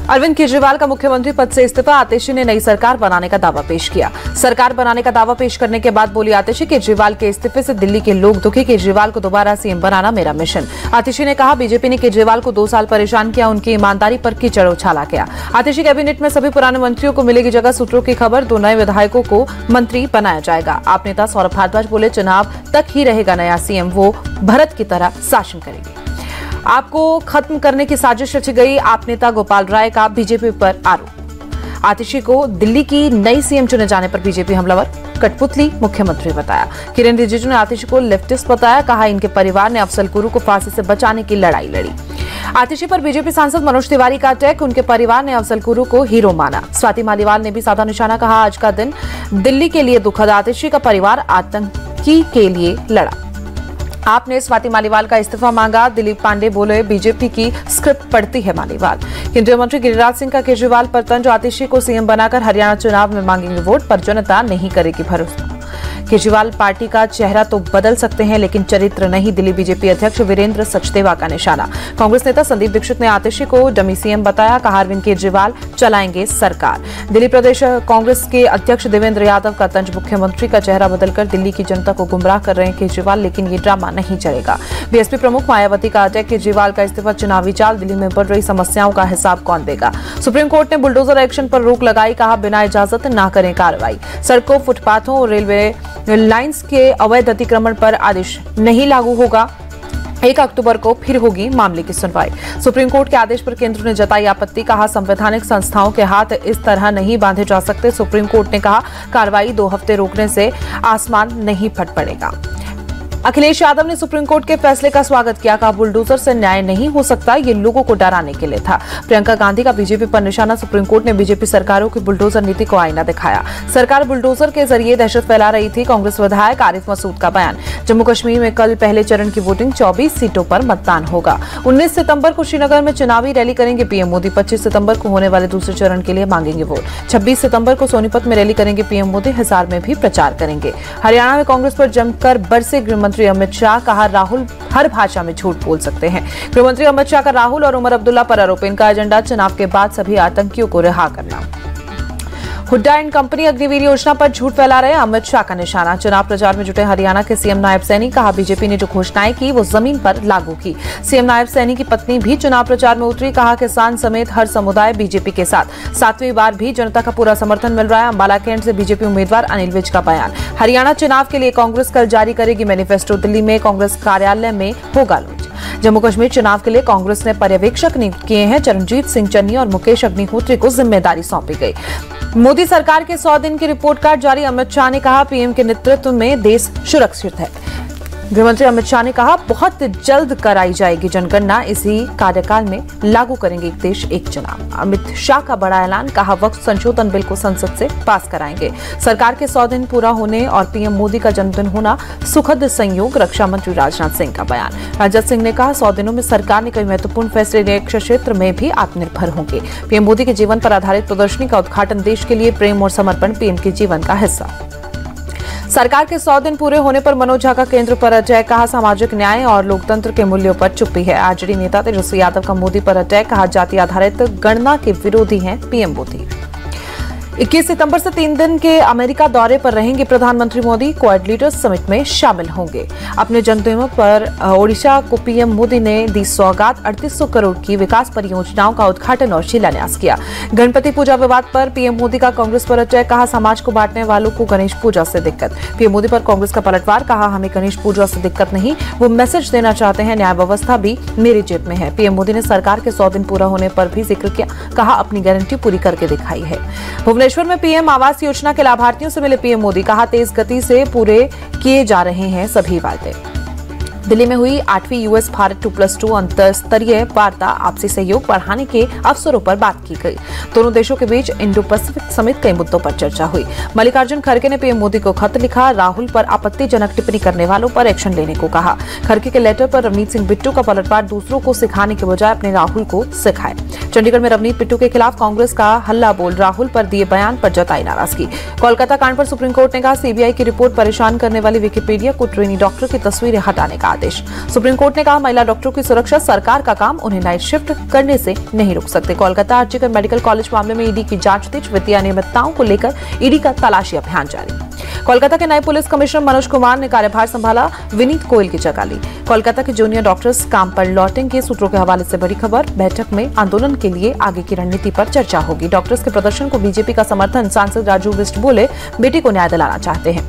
अरविंद केजरीवाल का मुख्यमंत्री पद से इस्तीफा। आतिशी ने नई सरकार बनाने का दावा पेश किया। सरकार बनाने का दावा पेश करने के बाद बोली आतिशी, केजरीवाल के इस्तीफे से दिल्ली के लोग दुखी, केजरीवाल को दोबारा सीएम बनाना मेरा मिशन। आतिशी ने कहा, बीजेपी ने केजरीवाल को 2 साल परेशान किया, उनकी ईमानदारी पर कीचड़ उछाला गया। आतिशी कैबिनेट में सभी पुराने मंत्रियों को मिलेगी जगह। सूत्रों की खबर, 2 नए विधायकों को मंत्री बनाया जाएगा। आप नेता सौरभ भारद्वाज बोले, चुनाव तक ही रहेगा नया सीएम, वो भरत की तरह शासन करेंगे। आपको खत्म करने की साजिश रची गई, आप नेता गोपाल राय का बीजेपी पर आरोप। आतिशी को दिल्ली की नई सीएम चुने जाने पर बीजेपी हमलावर, कठपुतली मुख्यमंत्री बताया। किरेन रिजिजू ने आतिशी को लेफ्टिस्ट बताया, कहा इनके परिवार ने अफजल गुरु को फांसी से बचाने की लड़ाई लड़ी। आतिशी पर बीजेपी सांसद मनोज तिवारी का अटैक, उनके परिवार ने अफजल गुरु को हीरो माना। स्वाति मालीवाल ने भी साधा निशाना, कहा आज का दिन दिल्ली के लिए दुखद, आतिशी का परिवार आतंकी के लिए लड़ा। आपने स्वाति मालीवाल का इस्तीफा मांगा। दिलीप पांडे बोले, बीजेपी की स्क्रिप्ट पढ़ती है मालीवाल। केंद्रीय मंत्री गिरिराज सिंह का केजरीवाल पर तंज, आतिशी को सीएम बनाकर हरियाणा चुनाव में मांगेंगे वोट, पर जनता नहीं करेगी भरोसा। केजरीवाल पार्टी का चेहरा तो बदल सकते हैं लेकिन चरित्र नहीं, दिल्ली बीजेपी अध्यक्ष वीरेंद्र सचदेवा का निशाना। कांग्रेस नेता संदीप दीक्षित ने आतिशी को डमी सीएम बताया, कहा अरविंद केजरीवाल चलाएंगे सरकार। दिल्ली प्रदेश कांग्रेस के अध्यक्ष देवेंद्र यादव का तंज, मुख्यमंत्री का चेहरा बदलकर दिल्ली की जनता को गुमराह कर रहे हैं केजरीवाल, लेकिन ये ड्रामा नहीं चलेगा। बीएसपी प्रमुख मायावती का अटैक, केजरीवाल का इस्तीफा चुनावी चाल, दिल्ली में बढ़ रही समस्याओं का हिसाब कौन देगा। सुप्रीम कोर्ट ने बुलडोजर एक्शन पर रोक लगाई, कहा बिना इजाजत न करें कार्रवाई। सड़कों, फुटपाथों और रेलवे लाइंस के अवैध अतिक्रमण पर आदेश नहीं लागू होगा। 1 अक्टूबर को फिर होगी मामले की सुनवाई। सुप्रीम कोर्ट के आदेश पर केंद्र ने जताई आपत्ति, कहा संवैधानिक संस्थाओं के हाथ इस तरह नहीं बांधे जा सकते। सुप्रीम कोर्ट ने कहा, कार्रवाई 2 हफ्ते रोकने से आसमान नहीं फट पड़ेगा। अखिलेश यादव ने सुप्रीम कोर्ट के फैसले का स्वागत किया, कहा बुलडोजर से न्याय नहीं हो सकता, ये लोगों को डराने के लिए था। प्रियंका गांधी का बीजेपी पर निशाना, सुप्रीम कोर्ट ने बीजेपी सरकारों की बुलडोजर नीति को आईना दिखाया। सरकार बुलडोजर के जरिए दहशत फैला रही थी, कांग्रेस विधायक आरिफ मसूद का बयान। जम्मू कश्मीर में कल पहले चरण की वोटिंग, 24 सीटों पर मतदान होगा। 19 सितंबर को श्रीनगर में चुनावी रैली करेंगे पीएम मोदी। 25 सितंबर को होने वाले दूसरे चरण के लिए मांगेंगे वोट। 26 सितंबर को सोनीपत में रैली करेंगे पीएम मोदी, हिसार में भी प्रचार करेंगे। हरियाणा में कांग्रेस पर जमकर बरसे गृहमंत्री अमित शाह, कहा राहुल हर भाषा में झूठ बोल सकते हैं। गृहमंत्री अमित शाह का राहुल और उमर अब्दुल्ला पर आरोप, इनका एजेंडा चुनाव के बाद सभी आतंकियों को रिहा करना। हुड्डा एंड कंपनी अग्निवीर योजना पर झूठ फैला रहे अमित शाह का निशाना। चुनाव प्रचार में जुटे हरियाणा के सीएम नायब सैनी, कहा बीजेपी ने जो घोषणाएं की वो जमीन पर लागू की। सीएम नायब सैनी की पत्नी भी चुनाव प्रचार में उतरी, कहा किसान समेत हर समुदाय बीजेपी के साथ। 7वीं बार भी जनता का पूरा समर्थन मिल रहा है। अंबाला कैंट से बीजेपी उम्मीदवार अनिल विज का बयान। हरियाणा चुनाव के लिए कांग्रेस कल जारी करेगी मैनिफेस्टो, दिल्ली में कांग्रेस कार्यालय में होगा लॉन्च। जम्मू कश्मीर चुनाव के लिए कांग्रेस ने पर्यवेक्षक नियुक्त किए हैं। चरणजीत सिंह चन्नी और मुकेश अग्निहोत्री को जिम्मेदारी सौंपी गई। मोदी सरकार के 100 दिन की रिपोर्ट कार्ड जारी, अमित शाह ने कहा पीएम के नेतृत्व में देश सुरक्षित है। गृहमंत्री अमित शाह ने कहा बहुत जल्द कराई जाएगी जनगणना, इसी कार्यकाल में लागू करेंगे एक देश एक चुनाव। अमित शाह का बड़ा ऐलान, कहा वक्त संशोधन बिल को संसद से पास कराएंगे। सरकार के 100 दिन पूरा होने और पीएम मोदी का जन्मदिन होना सुखद संयोग, रक्षा मंत्री राजनाथ सिंह का बयान। राजनाथ सिंह ने कहा 100 दिनों में सरकार ने कई महत्वपूर्ण फैसले लिए, रक्षा क्षेत्र में भी आत्मनिर्भर होंगे। पीएम मोदी के जीवन पर आधारित प्रदर्शनी का उद्घाटन, देश के लिए प्रेम और समर्पण पीएम के जीवन का हिस्सा। सरकार के 100 दिन पूरे होने पर मनोज झा का केंद्र पर अटैक, कहा सामाजिक न्याय और लोकतंत्र के मूल्यों पर चुप्पी है। आरजेडी नेता तेजस्वी यादव का मोदी पर अटैक, कहा जाति आधारित गणना के विरोधी हैं पीएम मोदी। 21 सितंबर से 3 दिन के अमेरिका दौरे पर रहेंगे प्रधानमंत्री मोदी, क्वाड लीडर्स समिट में शामिल होंगे। अपने जन्मदिन पर ओडिशा को पीएम मोदी ने दी सौगात, 3800 करोड़ की विकास परियोजनाओं का उद्घाटन और शिलान्यास किया। गणपति पूजा विवाद पर पीएम मोदी का कांग्रेस पर अटैक, कहा समाज को बांटने वालों को गणेश पूजा से दिक्कत। पीएम मोदी पर कांग्रेस का पलटवार, कहा हमें गणेश पूजा से दिक्कत नहीं, वो मैसेज देना चाहते हैं न्याय व्यवस्था भी मेरी जेब में है। पीएम मोदी ने सरकार के 100 दिन पूरा होने पर भी जिक्र किया, कहा अपनी गारंटी पूरी करके दिखाई है। भुवनेश्वर में पीएम आवास योजना के लाभार्थियों से मिले पीएम मोदी, कहा तेज गति से पूरे किए जा रहे हैं सभी वादे। दिल्ली में हुई 8वीं यूएस भारत 2+2 अंतर स्तरीय वार्ता, आपसी सहयोग बढ़ाने के अवसरों पर बात की गई। दोनों देशों के बीच इंडो पैसिफिक समेत कई मुद्दों पर चर्चा हुई। मल्लिकार्जुन खड़गे ने पीएम मोदी को खत लिखा, राहुल पर आपत्तिजनक टिप्पणी करने वालों पर एक्शन लेने को कहा। खड़गे के लेटर पर रवनीत सिंह बिट्टू का पलटवार, दूसरों को सिखाने के बजाय अपने राहुल को सिखाए। चंडीगढ़ में रवनीत बिट्टू के खिलाफ कांग्रेस का हल्ला बोल, राहुल पर दिए बयान पर जताई नाराजगी। कोलकाता कांड पर सुप्रीम कोर्ट ने कहा सीबीआई की रिपोर्ट परेशान करने वाली विकिपीडिया को ट्रेनी डॉक्टर की तस्वीरें हटाने का आदेश। सुप्रीम कोर्ट ने कहा, महिला डॉक्टरों की सुरक्षा सरकार का काम, उन्हें नाइट शिफ्ट करने से नहीं रोक सकते। कोलकाता आरजीकर मेडिकल कॉलेज मामले में ईडी की जांच तेज, वित्तीय अनियमितताओं को लेकर ईडी का तलाशी अभियान जारी। कोलकाता के नए पुलिस कमिश्नर मनोज कुमार ने कार्यभार संभाला, विनीत गोयल की जगह ली। कोलकाता के जूनियर डॉक्टर्स काम पर लौटेंगे, सूत्रों के हवाले से बड़ी खबर। बैठक में आंदोलन के लिए आगे की रणनीति पर चर्चा होगी। डॉक्टर्स के प्रदर्शन को बीजेपी का समर्थन, सांसद राजू बिष्ट बोले, बेटी को न्याय दिलाना चाहते हैं।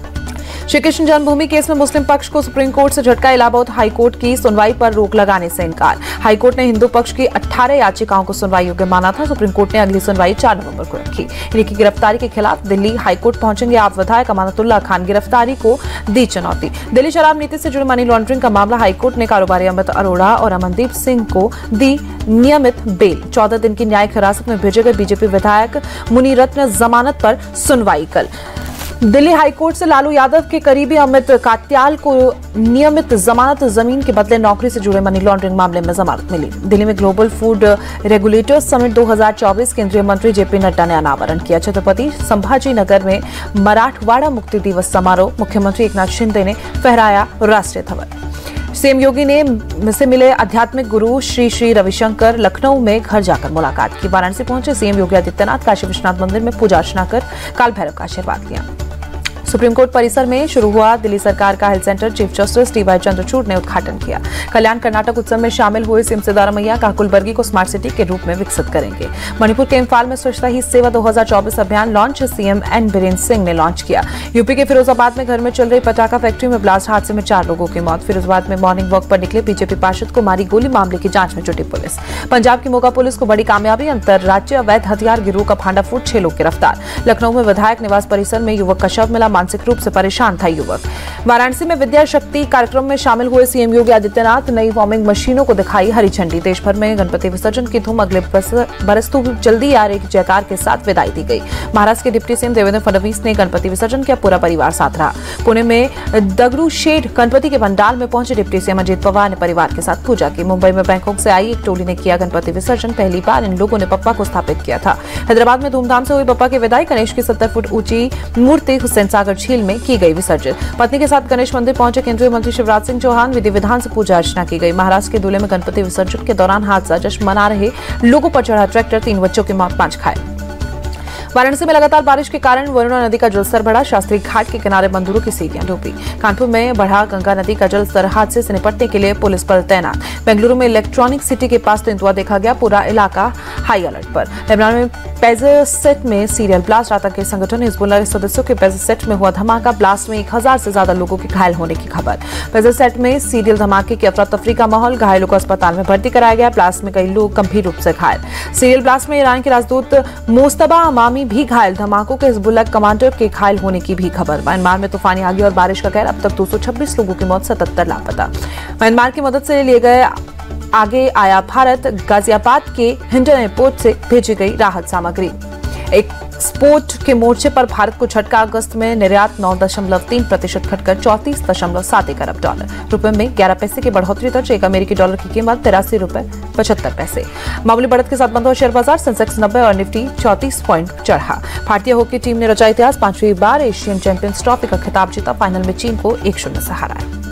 श्री कृष्ण जन्मभूमि केस में मुस्लिम पक्ष को सुप्रीम कोर्ट से झटका, इलाहाबाद हाईकोर्ट की सुनवाई पर रोक लगाने से इनकार। हाईकोर्ट ने हिंदू पक्ष की 18 याचिकाओं को सुनवाई योग्य माना था। सुप्रीम कोर्ट ने अगली सुनवाई 4 नवंबर को रखी। इनकी गिरफ्तारी के खिलाफ दिल्ली हाईकोर्ट पहुंचेंगे आप विधायक अमानतुल्लाह खान, गिरफ्तारी को दी चुनौती। दिल्ली शराब नीति से जुड़े मनी लॉन्ड्रिंग का मामला, हाईकोर्ट ने कारोबारी अमित अरोड़ा और अमनदीप सिंह को दी नियमित बेल। 14 दिन की न्यायिक हिरासत में भेजे गए बीजेपी विधायक मुनिरत्न जमानत पर सुनवाई कल। दिल्ली हाईकोर्ट से लालू यादव के करीबी अमित कात्याल को नियमित जमानत, जमीन के बदले नौकरी से जुड़े मनी लॉन्ड्रिंग मामले में जमानत मिली। दिल्ली में ग्लोबल फूड रेगुलेटर्स समिट 2024 केंद्रीय मंत्री जेपी नड्डा ने अनावरण किया। छत्रपति संभाजी नगर में मराठवाड़ा मुक्ति दिवस समारोह, मुख्यमंत्री एकनाथ शिंदे ने फहराया राष्ट्रीय ध्वज। सीएम योगी ने से मिले आध्यात्मिक गुरु श्री श्री रविशंकर, लखनऊ में घर जाकर मुलाकात की। वाराणसी पहुंचे सीएम योगी आदित्यनाथ, काशी विश्वनाथ मंदिर में पूजा अर्चना कर काल भैरव का आशीर्वाद लिया। सुप्रीम कोर्ट परिसर में शुरू हुआ दिल्ली सरकार का health centre, chief justice D Y. Chandrachud ने उद्घाटन किया। कल्याण कर्नाटक उत्सव में शामिल हुए सीएम सिद्धारमैया कहा, कुलबर्गी को स्मार्ट सिटी के रूप में विकसित करेंगे। मणिपुर के इम्फाल में स्वच्छता ही सेवा 2024 अभियान launch, CM N Birendra Singh ने लॉन्च किया। यूपी के फिरोजाबाद में घर में चल रही पटाखा फैक्ट्री में ब्लास्ट, हादसे में 4 लोगों की मौत। फिरोजाबाद में मॉर्निंग वॉक पर निकले बीजेपी पार्षद को मारी गोली, मामले की जांच में जुटी पुलिस। पंजाब की मोगा पुलिस को बड़ी कामयाबी, अंतरराज्यीय अवैध हथियार गिरोह का भांडाफोड़, 6 लोग गिरफ्तार। लखनऊ में विधायक निवास परिसर में युवक का शव मिला, मानसिक रूप से परेशान था युवक। वाराणसी में विद्या शक्ति कार्यक्रम में शामिल हुए सीएम योगी आदित्यनाथ, नई वॉर्मिंग मशीनों को दिखाई हरी झंडी। देश भर में गणपति विसर्जन की धूम, अगले बरस तो जल्दी आ रही जयकार के साथ विदाई दी गई। महाराष्ट्र के डिप्टी सीएम देवेंद्र फडणवीस ने गणपति विसर्जन किया, पूरा परिवार साथ रहा। पुणे में दगड़ू शेड गणपति के पंडाल में पहुंचे डिप्टी सीएम अजित पवार ने परिवार के साथ पूजा की। मुंबई में बैंकॉक से आई एक टोली ने किया गणपति विसर्जन, पहली बार इन लोगों ने पप्पा को स्थापित किया था। हैदराबाद में धूमधाम से हुई पप्पा की विदाई, गणेश की 70 फुट ऊंची मूर्ति हुसैन सागर झील में की गई विसर्जित। पत्नी के साथ गणेश मंदिर पहुंचे केंद्रीय मंत्री शिवराज सिंह चौहान, विधि विधान से पूजा अर्चना की गई। महाराष्ट्र के धुले में गणपति विसर्जन के दौरान हादसा, जश्न मना रहे लोगों पर चढ़ा ट्रैक्टर, 3 बच्चों की मौत, 5 घायल। वाराणसी में लगातार बारिश के कारण वरुणा नदी का जलस्तर बढ़ा, शास्त्री घाट के किनारे मंदिरों की सीढ़ियां डूबी। कानपुर में बढ़ा गंगा नदी का जलस्तर, हादसे से निपटने के लिए पुलिस बल तैनात। बेंगलुरु में इलेक्ट्रॉनिक सिटी के पास तेंदुआ देखा गया, पूरा इलाका हाई अलर्ट पर। लेबनान में पेजर सेट में सीरियल ब्लास्ट, आतंकी संगठन हिजबुल्लाह के सदस्यों के पेजर सेट में हुआ धमाका, ब्लास्ट में 1000 से ज्यादा लोगों के घायल होने की खबर। पेजर सेट में सीरियल धमाके की अफरा तफरी का माहौल, घायलों को अस्पताल में भर्ती कराया गया। ब्लास्ट में कई लोग गंभीर रूप से घायल। सीरियल ब्लास्ट में ईरान के राजदूत मोस्तबा अमामी भी घायल, धमाकों के हिजबुल्लाह कमांडर के घायल होने की भी खबर। म्यांमार में तूफानी आंधी और बारिश का कहर, अब तक 226 लोगों की मौत, 77 लापता। म्यांमार की मदद से लिए गए आगे आया भारत, गाजियाबाद के हिंडन एयरपोर्ट से भेजी गई राहत सामग्री। एक्सपोर्ट के मोर्चे पर भारत को झटका, अगस्त में निर्यात 9.3% घटकर 34.71 अरब डॉलर। रुपए में 11 पैसे की बढ़ोतरी दर्ज, एक अमेरिकी डॉलर की कीमत 83 रुपए 75 पैसे। मामूली बढ़त के साथ बंद हुआ शेयर बाजार, सेंसेक्स 90 और निफ्टी 34 पॉइंट चढ़ा। भारतीय हॉकी टीम ने रचा इतिहास, 5वीं बार एशियन चैंपियंस ट्रॉफी का खिताब जीता, फाइनल में चीन को 1-0 से हराया।